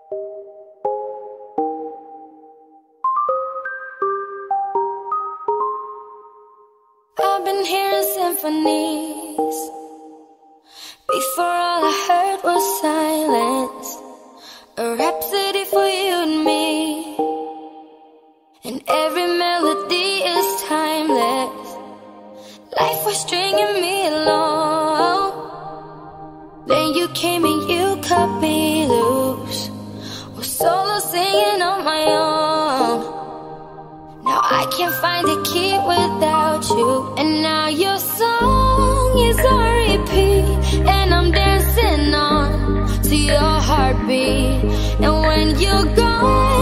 I've been hearing symphonies. Before all I heard was silence. A rhapsody for you and me. And every melody is timeless. Life was stringing me along. Then you came and you cut me loose. Was solo singing on my own. Now I can't find a key without you. And now your song is on repeat. And I'm dancing on to your heartbeat. And when you're gone,